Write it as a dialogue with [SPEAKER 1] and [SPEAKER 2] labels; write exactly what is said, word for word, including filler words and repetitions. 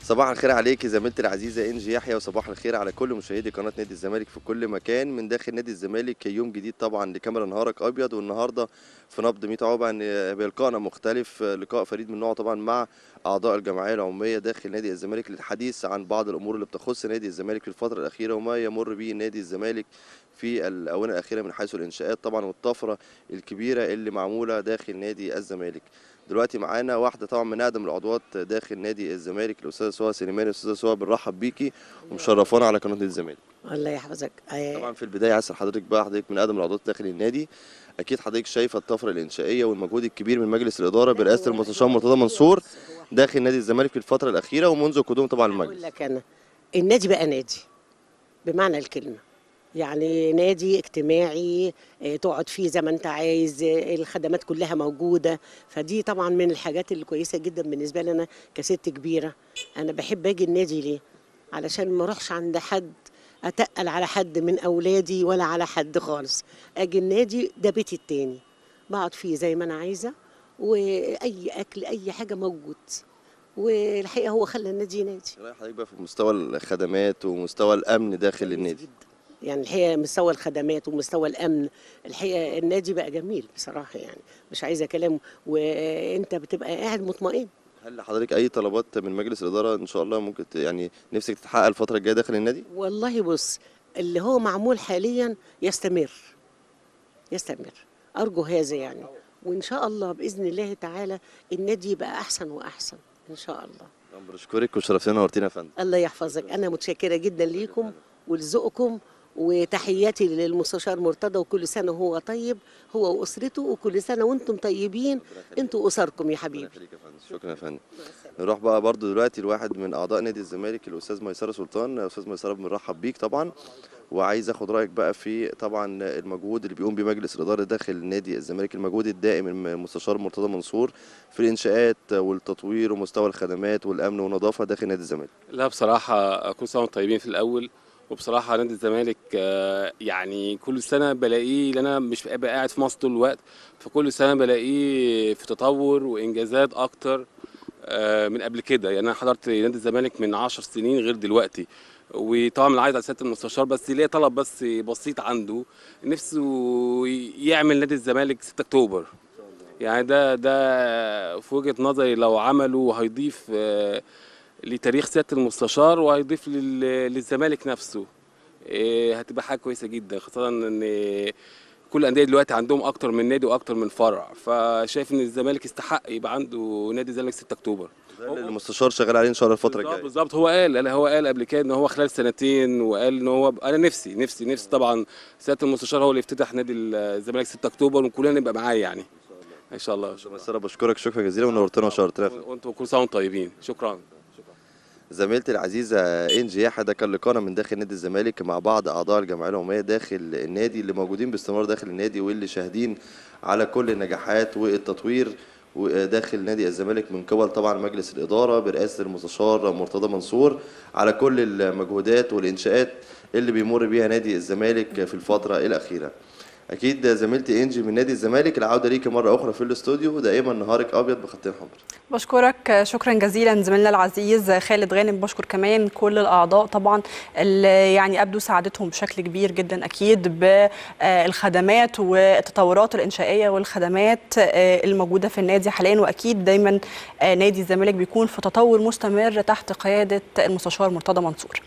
[SPEAKER 1] صباح الخير عليكي زميلتي العزيزه انجي يحيى، وصباح الخير على كل مشاهدي قناه نادي الزمالك في كل مكان من داخل نادي الزمالك. يوم جديد طبعا لكاميرا نهارك ابيض، والنهارده في نبض ميت عقبه بلقائنا مختلف، لقاء فريد من نوعه طبعا مع اعضاء الجمعيه العموميه داخل نادي الزمالك للحديث عن بعض الامور اللي بتخص نادي الزمالك في الفتره الاخيره وما يمر به نادي الزمالك في الاونه الاخيره من حيث الانشاءات طبعا والطفره الكبيره اللي معموله داخل نادي الزمالك. دلوقتي معانا واحده طبعا من اقدم العضوات داخل نادي الزمالك، الاستاذه سهى سليماني. استاذه سهى بنرحب بيكي ومشرفانا على قناه نادي الزمالك.
[SPEAKER 2] الله يحفظك.
[SPEAKER 1] طبعا في البدايه عايز حضرتك بقى، حضرتك من اقدم العضوات داخل النادي، اكيد حضرتك شايفه الطفره الانشائيه والمجهود الكبير من مجلس الاداره برئاسه المستشار مرتضى منصور داخل نادي الزمالك في الفتره الاخيره ومنذ قدوم طبعا المجلس.
[SPEAKER 2] اقول لك انا النادي بقى نادي بمعنى الكلمه، يعني نادي اجتماعي تقعد فيه زي ما انت عايز، الخدمات كلها موجوده، فدي طبعا من الحاجات الكويسه جدا بالنسبه لي انا كست كبيره. انا بحب اجي النادي ليه؟ علشان ما اروحش عند حد اتقل على حد من اولادي ولا على حد خالص. اجي النادي ده بيتي التاني، بقعد فيه زي ما انا عايزه، واي اكل اي حاجه موجود، والحقيقه هو خلى النادي نادي.
[SPEAKER 1] رايح حضرتك بقى في مستوى الخدمات ومستوى الامن داخل النادي
[SPEAKER 2] جدا. يعني الحقيقه مستوى الخدمات ومستوى الامن، الحقيقه النادي بقى جميل بصراحه، يعني مش عايزه كلام، وانت بتبقى قاعد مطمئن.
[SPEAKER 1] هل لحضرتك اي طلبات من مجلس الاداره ان شاء الله ممكن يعني نفسك تتحقق الفتره الجايه داخل النادي؟
[SPEAKER 2] والله بص، اللي هو معمول حاليا يستمر يستمر، ارجو هذا يعني، وان شاء الله باذن الله تعالى النادي يبقى احسن واحسن ان شاء الله.
[SPEAKER 1] بشكرك وشرفتنا ونورتينا يا فندم.
[SPEAKER 2] الله يحفظك، انا متشكره جدا ليكم ولذوقكم، وتحياتي للمستشار مرتضى، وكل سنه وهو طيب هو واسرته، وكل سنه وانتم طيبين انتوا واسركم يا حبيبي.
[SPEAKER 1] شكرا يا فندم. نروح بقى برضو دلوقتي لواحد من اعضاء نادي الزمالك، الاستاذ ميسره سلطان. استاذ ميسره بنرحب بيك طبعا، وعايز اخد رايك بقى في طبعا المجهود اللي بيقوم بيه مجلس الاداره داخل نادي الزمالك، المجهود الدائم من المستشار مرتضى منصور في الانشاءات والتطوير ومستوى الخدمات والامن والنظافه داخل نادي الزمالك.
[SPEAKER 3] لا بصراحه كل سنه وانتم طيبين في الاول، وبصراحه نادي الزمالك يعني كل سنه بلاقيه، لان انا مش ببقى قاعد في مصر طول الوقت، فكل سنه بلاقيه في تطور وانجازات اكتر من قبل كده. يعني انا حضرت نادي الزمالك من عشر سنين غير دلوقتي، وطبعا من عايز على سياده المستشار بس ليه طلب بس بسيط عنده، نفسه يعمل نادي الزمالك ستة اكتوبر. يعني ده ده في وجهه نظري لو عمله هيضيف لتاريخ سياده المستشار، وهيضيف للزمالك نفسه، هتبقى حاجه كويسه جدا، خاصه ان كل الانديه دلوقتي عندهم اكتر من نادي واكتر من فرع، فشايف ان الزمالك يستحق يبقى عنده نادي الزمالك ستة اكتوبر.
[SPEAKER 1] ده اللي المستشار شغال عليه ان شاء الله الفتره الجايه.
[SPEAKER 3] بالظبط، هو قال هو قال قبل كده ان هو خلال سنتين، وقال ان هو انا نفسي نفسي نفسي طبعا سياده المستشار هو اللي يفتتح نادي الزمالك ستة اكتوبر، وكلنا نبقى معاه يعني ان شاء الله.
[SPEAKER 1] شكرا. بشكرك شكرا جزيلا ونورتنا وشرفتنا.
[SPEAKER 3] وانتم كل سنه وانتم طيبين. شكرا.
[SPEAKER 1] زميلتي العزيزه انجي يحيى، ده كان لقاءنا من داخل نادي الزمالك مع بعض اعضاء الجمعيه العموميه داخل النادي اللي موجودين باستمرار داخل النادي، واللي شاهدين على كل النجاحات والتطوير وداخل نادي الزمالك من قبل طبعا مجلس الاداره برئاسه المستشار مرتضى منصور على كل المجهودات والانشاءات اللي بيمر بيها نادي الزمالك في الفتره الاخيره. اكيد زميلتي انجي من نادي الزمالك، العوده ليكي مره اخرى في الاستوديو، دائما نهارك ابيض بخطين حمر.
[SPEAKER 4] بشكرك شكرا جزيلا زميلنا العزيز خالد غانم. بشكر كمان كل الاعضاء طبعا اللي يعني ابدوا سعادتهم بشكل كبير جدا اكيد بالخدمات والتطورات الانشائيه والخدمات الموجوده في النادي حاليا، واكيد دايما نادي الزمالك بيكون في تطور مستمر تحت قياده المستشار مرتضى منصور.